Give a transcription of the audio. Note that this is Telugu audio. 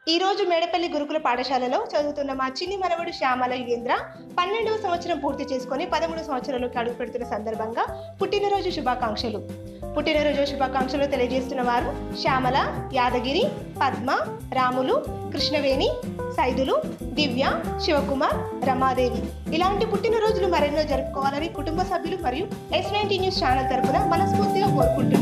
ఈ రోజు మేడపల్లి గురుకుల పాఠశాలలో చదువుతున్న మా చిన్ని మనవడు శ్యామల యుగేంద్ర 12వ సంవత్సరం పూర్తి చేసుకొని 13 సంవత్సరాలకు అడుగు పెడుతున్న సందర్భంగా పుట్టినరోజు శుభాకాంక్షలు తెలియజేస్తున్న వారు శ్యామల, యాదగిరి, పద్మ, రాములు, కృష్ణవేణి, సైదులు, దివ్య, శివకుమార్, రమాదేవి. ఇలాంటి పుట్టినరోజులు మరెన్నో జరుపుకోవాలని కుటుంబ సభ్యులు మరియు S90 న్యూస్ ఛానల్ తరపున మనస్ఫూర్తిగా కోరుకుంటున్నారు.